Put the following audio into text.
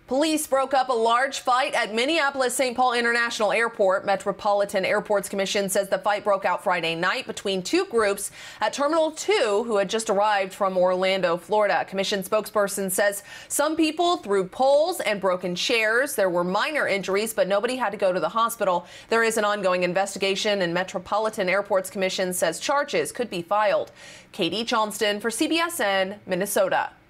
Police broke up a large fight at Minneapolis-St. Paul International Airport. Metropolitan Airports Commission says the fight broke out Friday night between two groups at Terminal 2 who had just arrived from Orlando, Florida. Commission spokesperson says some people threw poles and broken chairs. There were minor injuries, but nobody had to go to the hospital. There is an ongoing investigation, and Metropolitan Airports Commission says charges could be filed. Katie Johnston for CBSN, Minnesota.